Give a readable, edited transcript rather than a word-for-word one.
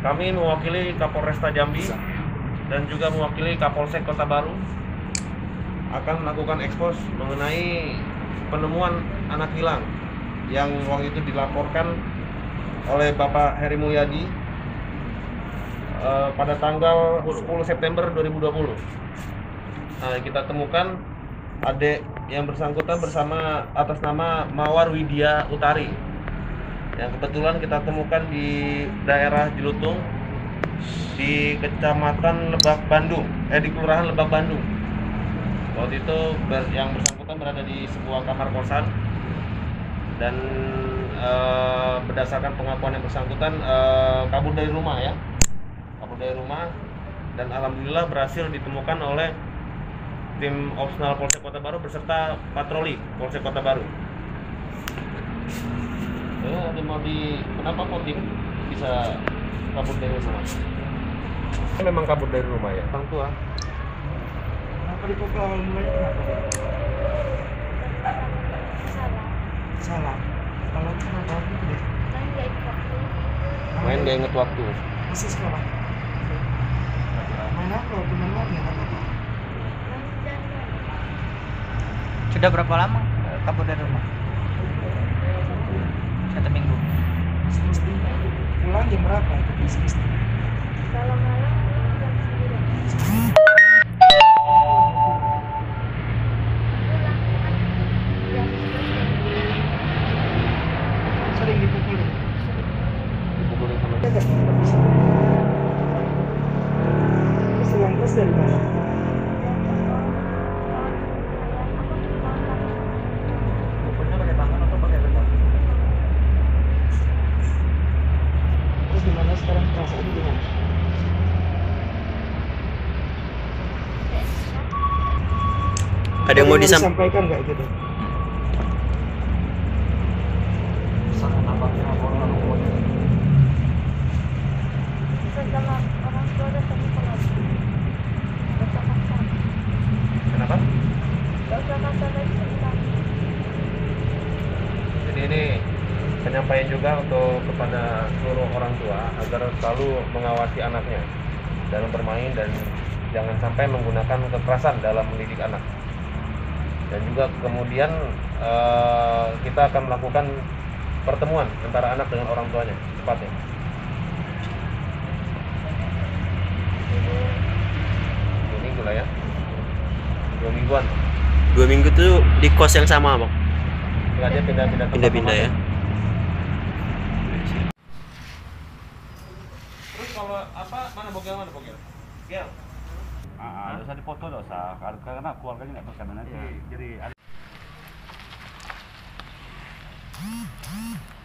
Kami mewakili Kapolresta Jambi dan juga mewakili Kapolsek Kota Baru akan melakukan ekspos mengenai penemuan anak hilang yang waktu itu dilaporkan oleh Bapak Heri Mulyadi pada tanggal 10 September 2020. Nah, kita temukan adik yang bersangkutan bersama atas nama Mawar Widya Utari, yang kebetulan kita temukan di daerah Jelutung di Kecamatan Lebak Bandung, di Kelurahan Lebak Bandung. Waktu itu yang bersangkutan berada di sebuah kamar kosan dan berdasarkan pengakuan yang bersangkutan kabur dari rumah dan alhamdulillah berhasil ditemukan oleh tim opsional Polsek Kota Baru beserta patroli Polsek Kota Baru. Kenapa kok tim bisa kabur dari rumah? Memang kabur dari rumah ya, orang tua. Kenapa dipukul mulai kenapa? Salah. Kalau kenapa gitu deh? Main gak inget waktu. Masih sekolah. Main apa? Teman lagi apa? Sudah berapa lama kabur dari rumah? 1 minggu. Semestinya pulang jam berapa itu semestinya? Kalau malam jam 9. Sering dipukulin. Dipukulin sama Ada nggak tempat di sini? Terus uang keras dari mana? Pukulnya pakai tangan atau pakai beton? Terus gimana sekarang perasaan gimana? Ada yang mau disampaikan nggak gitu? Setelah orang tua datang lagi. Kenapa? Gak usah kata lagi sebentar. Jadi ini penyampaian juga untuk kepada seluruh orang tua agar selalu mengawasi anaknya dalam bermain dan jangan sampai menggunakan kekerasan dalam mendidik anak. Dan juga kemudian kita akan melakukan pertemuan antara anak dengan orang tuanya secepatnya. 2 minggu lah ya, 2 mingguan. 2 minggu tuh di kos yang sama, Bang? Nggak, dia pindah-pindah tempat. Pindah-pindah ya. Terus kalau apa, mana bogel? Gel. Dosa dipoto dosa karena keluarganya nggak berkenan nanti jadi